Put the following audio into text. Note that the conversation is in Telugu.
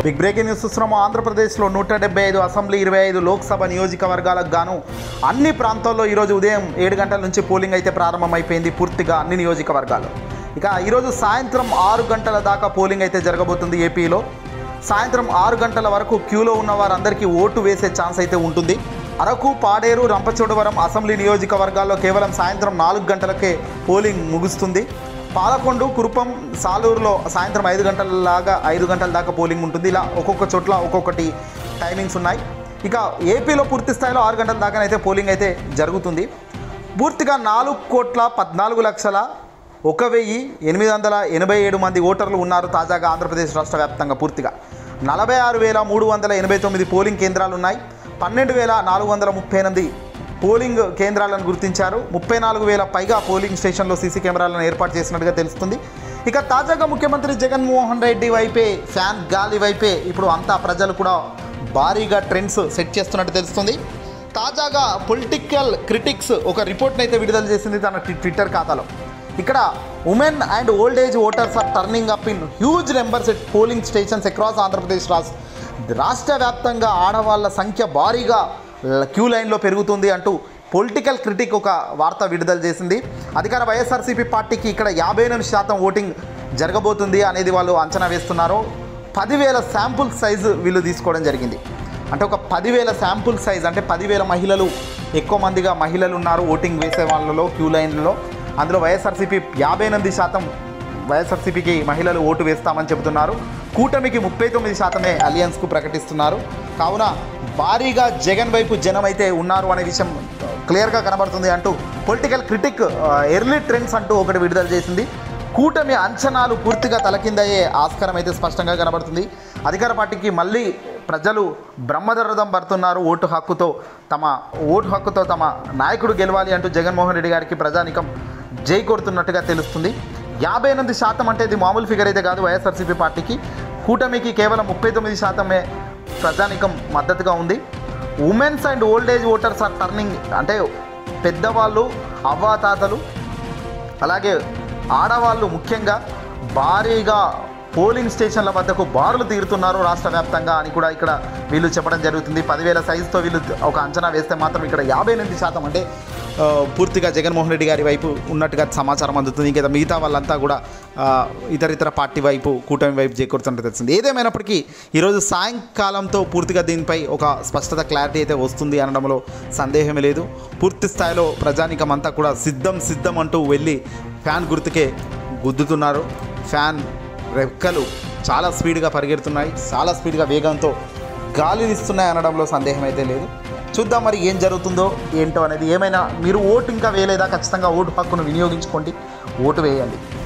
బిగ్ బ్రేకింగ్ న్యూస్ చూస్తున్నాము. ఆంధ్రప్రదేశ్లో 175 అసెంబ్లీ 25 లోక్సభ నియోజకవర్గాలకు గాను అన్ని ప్రాంతాల్లో ఈరోజు ఉదయం 7 గంటల నుంచి పోలింగ్ అయితే ప్రారంభమైపోయింది పూర్తిగా అన్ని నియోజకవర్గాలు. ఇక ఈరోజు సాయంత్రం 6 గంటల దాకా పోలింగ్ అయితే జరగబోతుంది. ఏపీలో సాయంత్రం 6 గంటల వరకు క్యూలో ఉన్న వారందరికీ ఓటు వేసే ఛాన్స్ అయితే ఉంటుంది. అరకు, పాడేరు, రంపచోడవరం అసెంబ్లీ నియోజకవర్గాల్లో కేవలం సాయంత్రం 4 గంటలకే పోలింగ్ ముగుస్తుంది. పాలకొండు, కురుపం, సాలూరులో సాయంత్రం 5 గంటల దాకా పోలింగ్ ఉంటుంది. ఇలా ఒక్కొక్క చోట్ల ఒక్కొక్కటి టైమింగ్స్ ఉన్నాయి. ఇక ఏపీలో పూర్తి స్థాయిలో 6 గంటల దాకానైతే పోలింగ్ అయితే జరుగుతుంది. పూర్తిగా 4,14,01,887 మంది ఓటర్లు ఉన్నారు తాజాగా ఆంధ్రప్రదేశ్ రాష్ట్ర వ్యాప్తంగా. పూర్తిగా 46,389 పోలింగ్ కేంద్రాలు ఉన్నాయి. 12,438 పోలింగ్ కేంద్రాలను గుర్తించారు. 34,000 పైగా పోలింగ్ స్టేషన్లో సీసీ కెమెరాలను ఏర్పాటు చేసినట్టుగా తెలుస్తుంది. ఇక తాజాగా ముఖ్యమంత్రి జగన్మోహన్ రెడ్డి వైపే, ఫ్యాన్ గాలి వైపే ఇప్పుడు అంతా ప్రజలు కూడా భారీగా ట్రెండ్స్ సెట్ చేస్తున్నట్టు తెలుస్తుంది. తాజాగా పొలిటికల్ క్రిటిక్స్ ఒక రిపోర్ట్ని అయితే విడుదల చేసింది తన ట్విట్టర్ ఖాతాలో. ఇక్కడ women and old age voters are turning up in huge numbers at polling stations across Andhra Pradesh. రాష్ట్ర వ్యాప్తంగా ఆడవాళ్ళ సంఖ్య భారీగా క్యూ లైన్లో పెరుగుతుంది అంటూ పొలిటికల్ క్రిటిక్ ఒక వార్త విడుదల చేసింది. అధికార వైఎస్ఆర్సీపీ పార్టీకి ఇక్కడ 58% ఓటింగ్ జరగబోతుంది అనేది వాళ్ళు అంచనా వేస్తున్నారు. 10,000 శాంపుల్ సైజు వీళ్ళు తీసుకోవడం జరిగింది. అంటే ఒక 10,000 శాంపుల్ సైజ్ అంటే 10,000 మహిళలు, ఎక్కువ మందిగా మహిళలు ఉన్నారు ఓటింగ్ వేసే వాళ్ళలో క్యూ లైన్లో. అందులో వైఎస్ఆర్సీపీ 58% వైఎస్ఆర్సీపీకి మహిళలు ఓటు వేస్తామని చెబుతున్నారు. కూటమికి 39% అలియన్స్కు ప్రకటిస్తున్నారు. కావున భారీగా జగన్ వైపు జనం అయితే ఉన్నారు అనే విషయం క్లియర్గా కనబడుతుంది అంటూ పొలిటికల్ క్రిటిక్ ఎర్లీ ట్రెండ్స్ అంటూ ఒకటి విడుదల చేసింది. కూటమి అంచనాలు పూర్తిగా తలకిందయ్యే ఆస్కారం అయితే స్పష్టంగా కనబడుతుంది. అధికార పార్టీకి మళ్ళీ ప్రజలు బ్రహ్మదరథం పడుతున్నారు. ఓటు హక్కుతో తమ నాయకుడు గెలవాలి అంటూ జగన్మోహన్ రెడ్డి గారికి ప్రజానికం జై కొడుతున్నట్టుగా తెలుస్తుంది. 58% అంటే ఇది మామూలు ఫిగర్ అయితే కాదు. వైఎస్ఆర్సీపీ పార్టీకి, కూటమికి కేవలం 39% ప్రజానికం మద్దతుగా ఉంది. Women's and old age voters are turning అంటే పెద్దవాళ్ళు, అవ్వాతాతలు, అలాగే ఆడవాళ్ళు ముఖ్యంగా భారీగా పోలింగ్ స్టేషన్ల వద్దకు బారులు తీరుతున్నారు రాష్ట్ర వ్యాప్తంగా అని కూడా ఇక్కడ వీళ్ళు చెప్పడం జరుగుతుంది. 10,000 సైజుతో వీళ్ళు ఒక అంచనా వేస్తే మాత్రం ఇక్కడ 58% అంటే పూర్తిగా జగన్మోహన్ రెడ్డి గారి వైపు ఉన్నట్టుగా సమాచారం అందుతుంది. ఇంకా మిగతా వాళ్ళంతా కూడా ఇతర పార్టీ వైపు, కూటమి వైపు చేకూరుతున్నట్టు తెలుస్తుంది. ఏదేమైనప్పటికీ ఈరోజు సాయంకాలంతో పూర్తిగా దీనిపై ఒక స్పష్టత, క్లారిటీ అయితే వస్తుంది అనడంలో సందేహమే లేదు. పూర్తి స్థాయిలో ప్రజానికం అంతా కూడా సిద్ధం అంటూ వెళ్ళి ఫ్యాన్ గుర్తుకే గుద్దుతున్నారు. ఫ్యాన్ రెక్కలు చాలా స్పీడ్గా పరిగెడుతున్నాయి, చాలా స్పీడ్గా వేగంతో గాలినిస్తున్నాయి అనడంలో సందేహం అయితే లేదు. చూద్దాం మరి ఏం జరుగుతుందో ఏంటో అనేది. ఏమైనా మీరు ఓటు ఇంకా వేయలేదా? ఖచ్చితంగా ఓటు హక్కును వినియోగించుకోండి, ఓటు వేయండి.